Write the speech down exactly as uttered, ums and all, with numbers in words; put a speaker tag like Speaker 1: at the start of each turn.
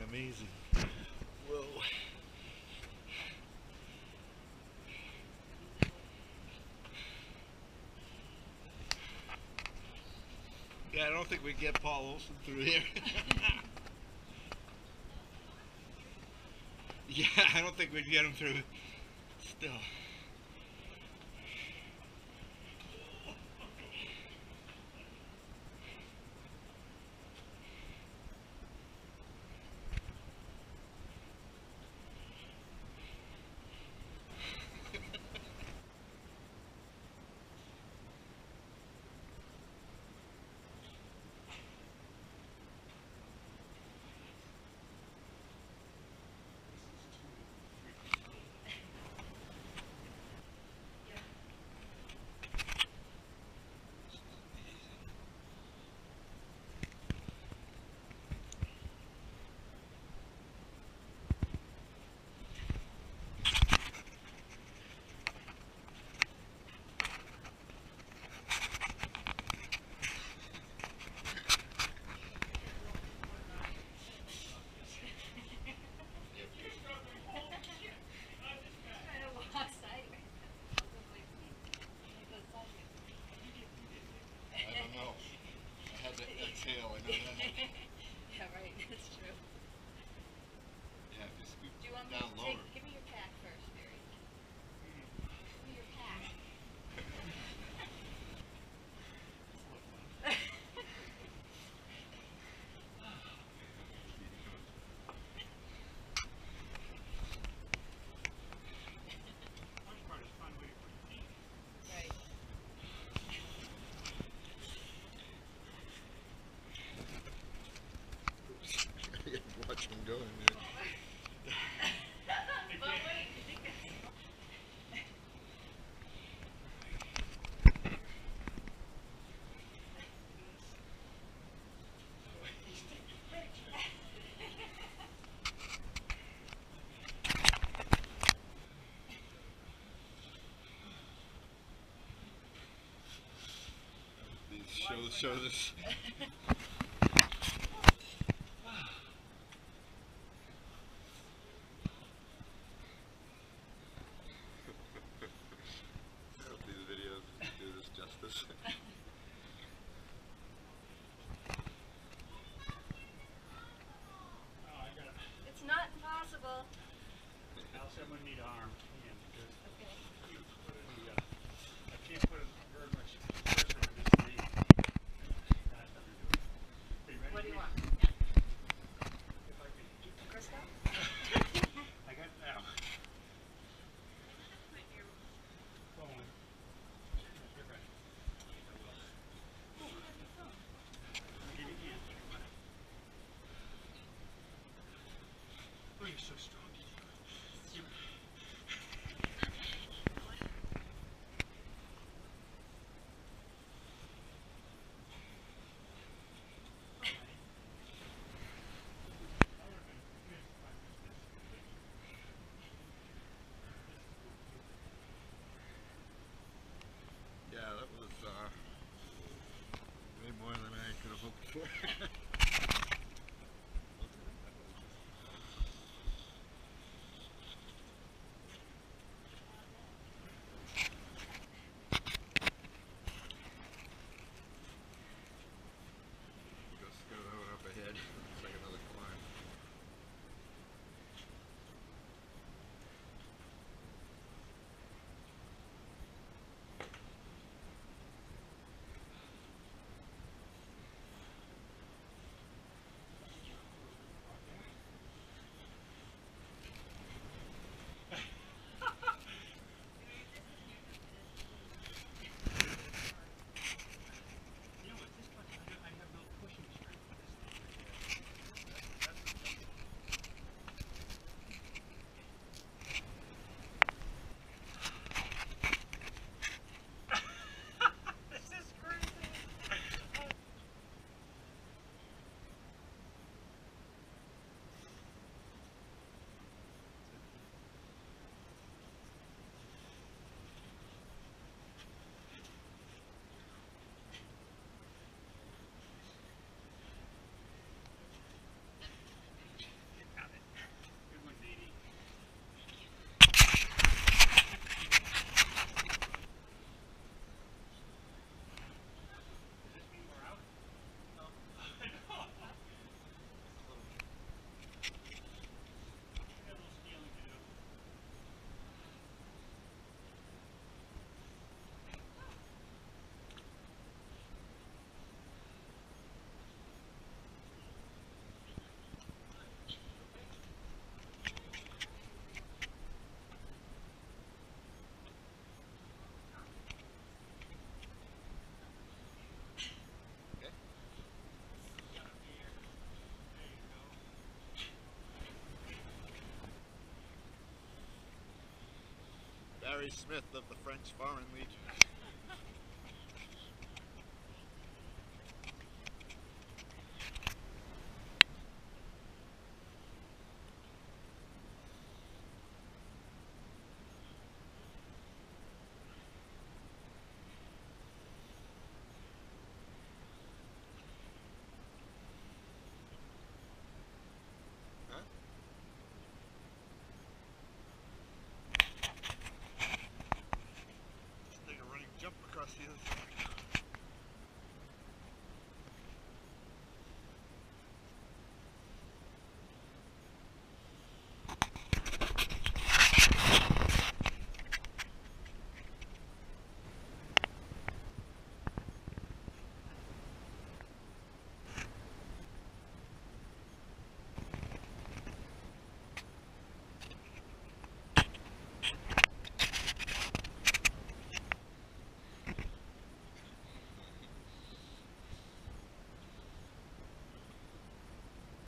Speaker 1: amazing. Whoa. Yeah, I don't think we get Paul Olson through here. Yeah, I don't think we'd get him through still. Exhale, I know that.
Speaker 2: Yeah, right, that's true.
Speaker 1: Yeah, if you scoop
Speaker 2: Do you want
Speaker 1: down
Speaker 2: me to
Speaker 1: lower.
Speaker 2: take, give me your pack first, Barry. Give me your pack. Right.
Speaker 1: Watch him go in there.
Speaker 2: But wait, you think that's...
Speaker 1: These shows show this. I hope these videos do this justice.
Speaker 2: It's not impossible.
Speaker 3: I'll someone need an arm in because
Speaker 2: Okay.
Speaker 3: you put it, the, uh, I can't put very much pressure on this knee. That's how we do it. Are you ready?
Speaker 2: What do you want?
Speaker 3: If I can keep the
Speaker 2: Crisco?
Speaker 3: I got it now. Going. You're ready. I will. Give me a hand. Oh, you're so strong. You,
Speaker 1: Yeah, that was uh, way more than I could have hoped for. Go scoot out up ahead. It's like another climb. Mary Smith of the French Foreign Legion. Huh? Just take a running jump across the other side.